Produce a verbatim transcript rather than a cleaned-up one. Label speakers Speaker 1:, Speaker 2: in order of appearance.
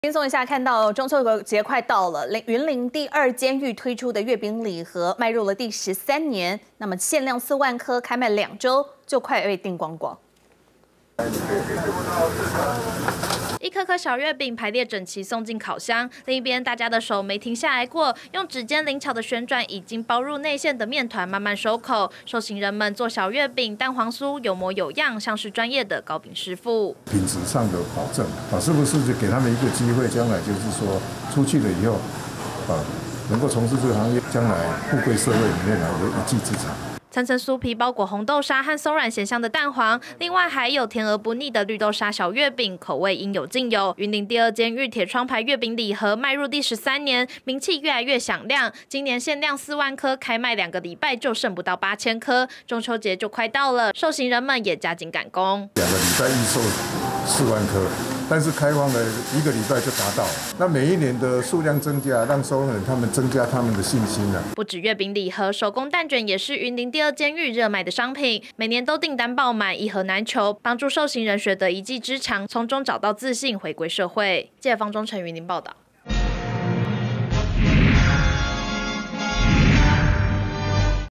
Speaker 1: 轻松一下，看到中秋节快到了，云林第二监狱推出的月饼礼盒迈入了第十三年，那么限量四万颗，开卖两周就快被订光光。
Speaker 2: 一颗颗小月饼排列整齐送进烤箱，另一边大家的手没停下来过，用指尖灵巧的旋转已经包入内馅的面团慢慢收口。受刑人们做小月饼、蛋黄酥有模有样，像是专业的糕饼师傅。
Speaker 3: 品质上的保证啊，是不是就给他们一个机会，将来就是说出去了以后啊，能够从事这个行业，将来富贵社会里面来有一技之长。
Speaker 2: 层层酥皮包裹红豆沙和松软咸香的蛋黄，另外还有甜而不腻的绿豆沙小月饼，口味应有尽有。云林第二监狱铁窗牌月饼礼盒迈入第十三年，名气越来越响亮。今年限量四万颗，开卖两个礼拜就剩不到八千颗。中秋节就快到了，受刑人们也加紧赶工。
Speaker 3: 两个礼拜预售四万颗，但是开放了一个礼拜就达到了。那每一年的数量增加，让收人他们增加他们的信心了。
Speaker 2: 不止月饼礼盒，手工蛋卷也是云林第二监狱热卖的商品，每年都订单爆满，一盒难求，帮助受刑人学得一技之长，从中找到自信，回归社会。记者方中成云林报道。